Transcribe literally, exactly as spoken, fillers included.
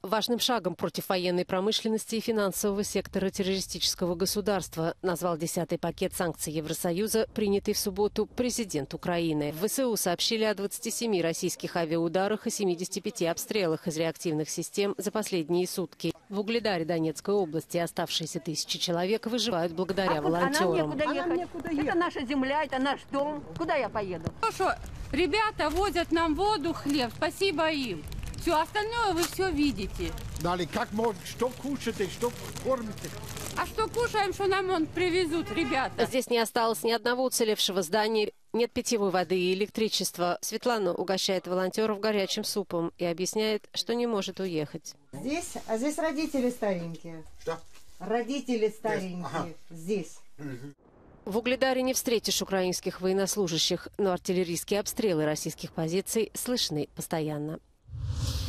важным шагом против военной промышленности и финансового сектора террористического государства, назвал десятый пакет санкций Евросоюза, принятый в субботу президент Украины. В ВСУ сообщили о двадцати семи российских авиаударах и семидесяти пяти обстрелах из реактивных систем за последние сутки. В Угледаре Донецкой области оставшиеся тысячи человек выживают благодаря а волонтерам. А нам некуда ехать. Нам некуда ехать. Это наша земля, это наш дом. Куда я поеду? Хорошо, ребята возят нам воду, хлеб, спасибо им. Все остальное вы все видите. Дали, как можно, что кушаете, что кормите? А что кушаем, что нам он привезут, ребята? Здесь не осталось ни одного уцелевшего здания, нет питьевой воды и электричества. Светлана угощает волонтеров горячим супом и объясняет, что не может уехать. Здесь, а здесь родители старенькие. Что? Родители старенькие. Ага. Здесь. В Угледаре не встретишь украинских военнослужащих, но артиллерийские обстрелы российских позиций слышны постоянно.